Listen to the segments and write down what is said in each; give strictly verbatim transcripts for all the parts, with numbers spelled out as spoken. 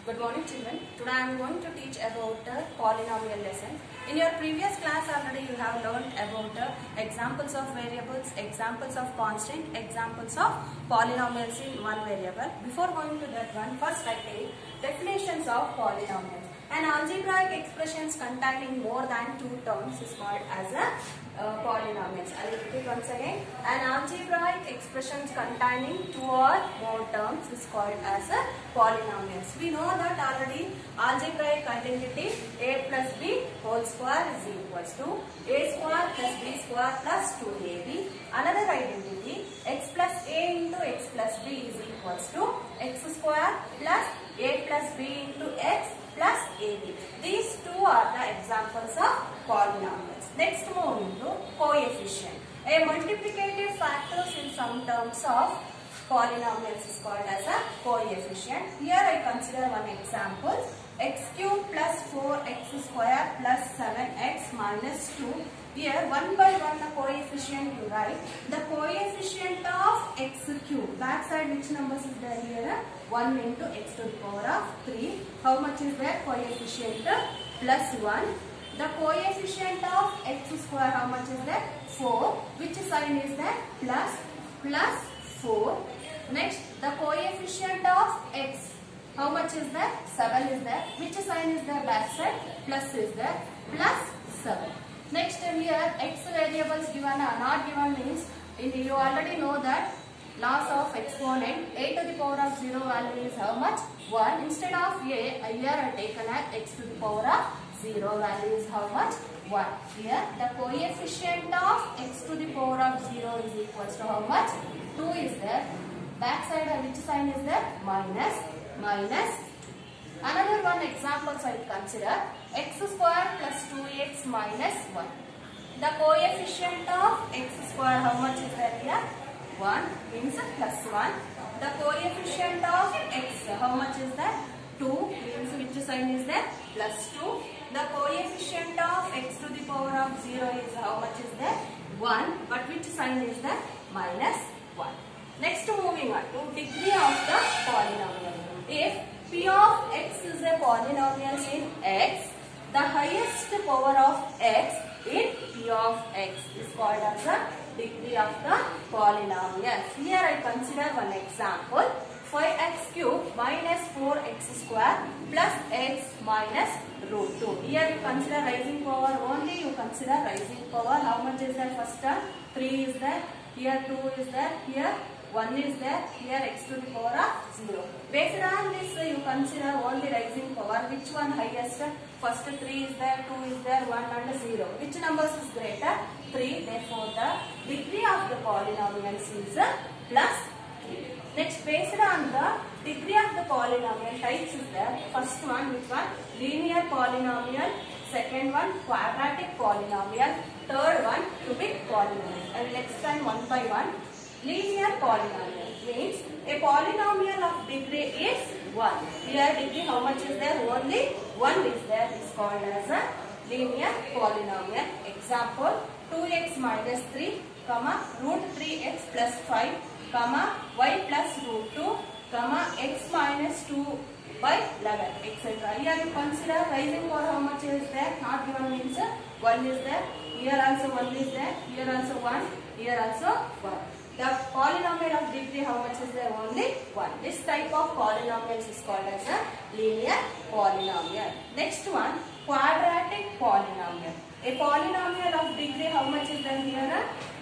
Good morning children. Today I am going to teach about the polynomial lesson. In your previous class already you have learned about the examples of variables, examples of constant, examples of polynomials in one variable. Before going to that one, first I take definitions of polynomials. An algebraic expressions containing more than two terms is called as a uh, polynomials. I will repeat once again. An algebraic expressions containing two or more terms is called as a polynomials. We know that already algebraic identity a plus b whole square is equals to a square plus b square plus two a b. Another identity x plus a into x plus b is equals to x square plus a plus b into x plus ab. These two are the examples of polynomials. Next, move into coefficient. A multiplicative factors in some terms of polynomials is called as a coefficient. Here I consider one example. X cube plus four x square plus seven x minus two. Here one by one the coefficient you write. The coefficient of x cube. Backside which numbers is there here? one into x to the power of three. How much is that coefficient? Plus one. The coefficient of x square, how much is that? four. Which sign is that? Plus, plus four. Next, the coefficient of x. How much is that? seven is there. Which sign is there? Backside. Plus is there. Plus seven. Next, here x variables given or not given means, you already know that loss of exponent a to the power of zero value is how much? one. Instead of a, here I have taken as x to the power of zero value is how much? one. Here the coefficient of x to the power of zero is equals to how much? two is there. Backside which sign is there? Minus, minus. Another one example I will consider x square plus two x minus one. The coefficient of x square how much is there here? one means plus one. The coefficient of x how much is that? two means which sign is there? Plus two. The coefficient of x to the power of zero is how much is there? one, but which sign is that? Minus one. Next, moving on to degree of the polynomial. If p of x is a polynomial in x, the highest power of x in p of x is called as a degree of the polynomial. Here I consider one example. five x cube minus four x square plus x minus root two. Here you consider rising power only. You consider rising power. How much is there first term? three is there. Here two is there. Here one is there. Here x to the power of zero. Based on this you consider only rising power. Which one highest? First three is there, two is there, one and zero. Which numbers is greater? three. Therefore the degree of the polynomial is plus three. Next, based on the degree of the polynomial types is there. First one which one? Linear polynomial. Second one quadratic polynomial. Third one cubic polynomial. I will explain one by one. Linear polynomial means a polynomial of degree is one. Here degree how much is there? Only one is there. Is called as a linear polynomial. Example two x minus three, comma root three x plus five, comma y plus root two, comma x minus two by eleven, et cetera. Here you consider rising power how much is there? Not given means one is there. Here also one is there. Here also one. Here also one. The polynomial of degree how much is there? Only one. This type of polynomials is called as a linear polynomial. Next one, quadratic polynomial. A polynomial of degree how much is there here?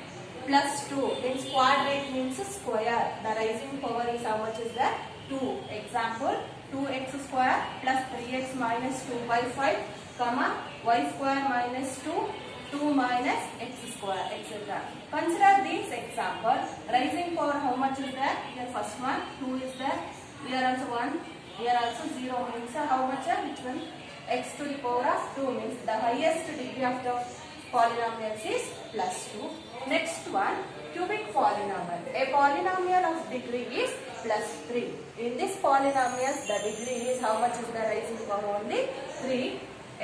Plus two. Means quadrate means square. The rising power is how much is there? two. Example, two x square plus three x minus two by five, comma y square minus two, two minus x square, et cetera. Consider this example. Rising power how much is there? Here first one, two is there. Here also one. Here also zero means how much? Which one? X to the power of two means the highest degree of the polynomials is plus two. Next one, cubic polynomial. A polynomial of degree is plus three. In this polynomials, the degree is how much is the rising power? Only three.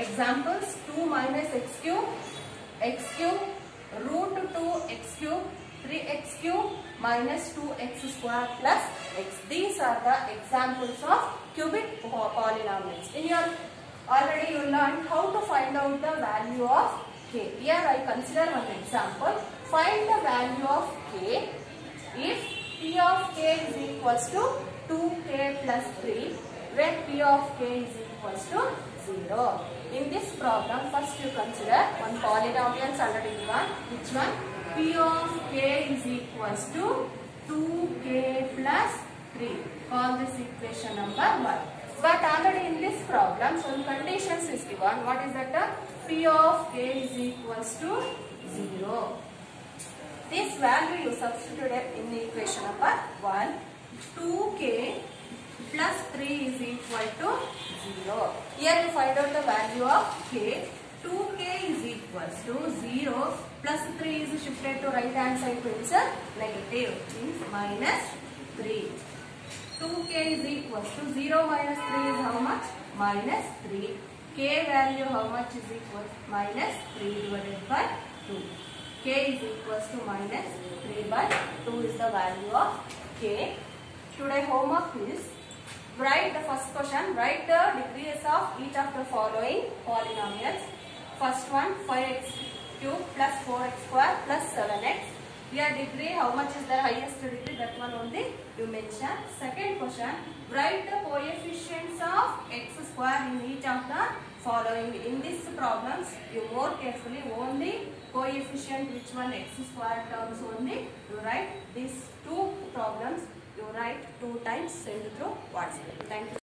Examples, two minus x cube, x cube, root two x cube, three x cube minus two x square plus x. These are the examples of cubic polynomials. In your already you learned how to find out the value of k. Here I consider one example. Find the value of k if p of k is equals to two k plus three, where p of k is equals to zero. In this problem, first you consider one polynomial already given. Which one? P of k is equals to two k plus three. Call this equation number one. But already in this problem, some conditions is given. What is that? P of k is equals to zero. This value you substituted in the equation number one. two k plus three is equal to zero. Here you find out the value of k. two k is equals to zero plus three is shifted to right hand side, means negative, means minus three. two k is equals to zero minus three is how much? Minus three. K value how much is equal? Minus three divided by two. K is equals to minus three by two is the value of k. Today homework is write the first question. Write the degrees of each of the following polynomials. First one, five x cube plus four x square plus seven x. Here degree, how much is the highest degree? That one only you mention. Second question, write the coefficients of x square in each of the following. In these problems, you more carefully only coefficient which one x square terms only you write. These two problems you write two times, send through WhatsApp. Thank you.